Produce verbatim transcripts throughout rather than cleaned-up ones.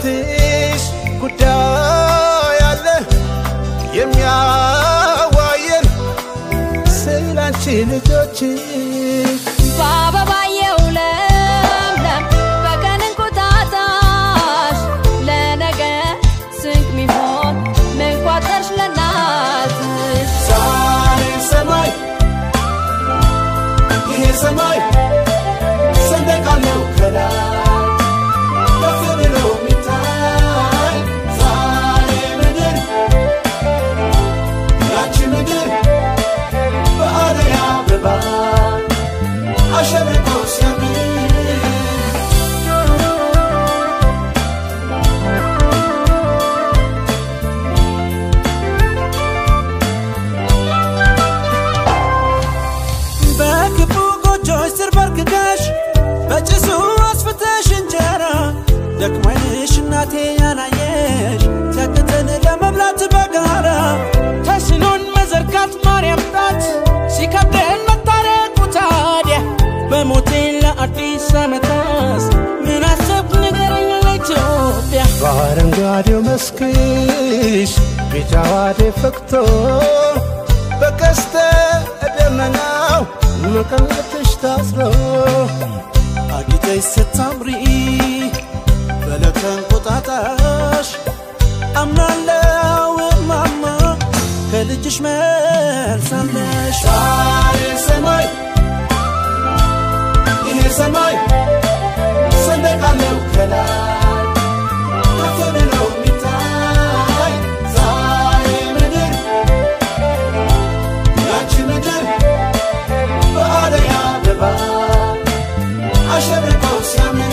በፊትሽ ጉዳይ አለ የሚያዋየን ስላንቺ ልጆች ባባባየው ለምለም በቀን እንቁጣጣሽ ለነገ ስንቅ ሚሆን ምን ቋጠርሽ ለናትሽ ዛሬ ሰማይ ይሄ ሰማይ ሰንደቅ አለው ከላይ ደክሞሽ እናቴ ያናየሽ ተከተን ለመብላት በጋራ ተስኖን መዘርጋት ማርያም ጣት ሲከብደን መታረቁ ታዲያ በሞቴ ለአዲስ ዓመታስ ምን አሰብ ንገረኝ ለኢትዮጵያ በአረንጓዴው መስክሽ ቢጫው አደይ ፈክቶ በቀስተ ደመናው መቀነትሽ ታስሮ አጊጠሽ ስታምሪ በለከን ቁጣጣሽ አምናለው ማማ ከልጅሽ መልሳለሽ ዛሬ ሰማይ ይሄ ሰማይ ሰንደቅ አለው ከላይ ከፍ ብሎ የሚታይ ዛሬ ምድር ያቺ ምድር በአደይ አበባ አሸብርቀው ሲያምር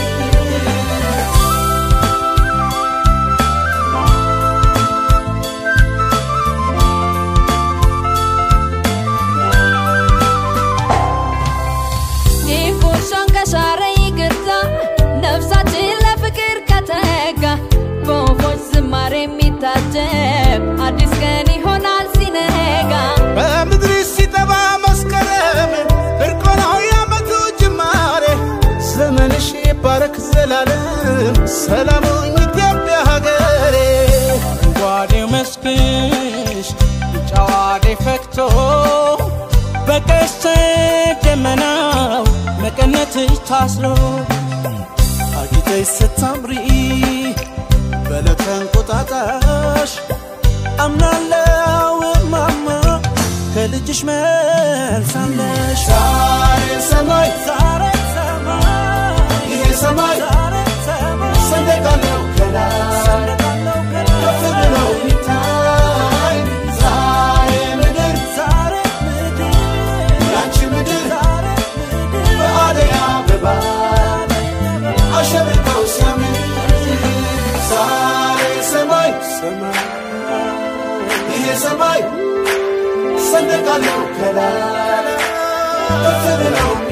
ታጀብ አዲስ ቀን ይሆናል ሲነጋ በምድር ሲጠባ መስከረም እርቆናው ያመቱ ጅማሬ ዘመንሽ ይባረክ ዘላለም ሰላሙን ኢትዮጵያ ሀገሬ አረንጓዴው መስክሽ ቢጫው አደይ ፈክቶ በቀስተ ደመናው መቀነትሽ ታስሮ አጊጠሽ ስታምሪ በለከን ቁጣጣሽ አምናለው ማማ ከልጅሽ መልሳለሽ ዛሬ ሰማይ ዛሬ ሰማይ ይሄ ሰማይ ሰንደቅ አለው ከላይ ከፍ ብሎ የሚታይ ዛሬ ምድር ያቺ ምድር በአደይ አበባ አሸብርቀው ሲያምር ዛሬ ሰማይ ይሄ ሰማይ ሰንደቅ አለው ከላይ ከፍ ብሎ